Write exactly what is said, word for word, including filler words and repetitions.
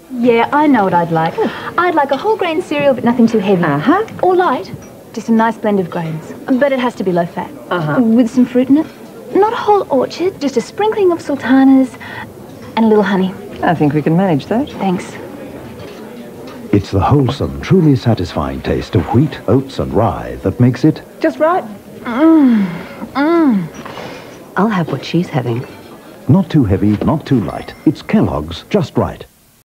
Yeah, I know what I'd like. I'd like a whole grain cereal, but nothing too heavy. Uh-huh. Or light. Just a nice blend of grains. But it has to be low fat. Uh-huh. With some fruit in it. Not a whole orchard, just a sprinkling of sultanas and a little honey. I think we can manage that. Thanks. It's the wholesome, truly satisfying taste of wheat, oats and rye that makes it Just right. Mmm. Mmm. I'll have what she's having. not too heavy, not too light. It's Kellogg's Just Right.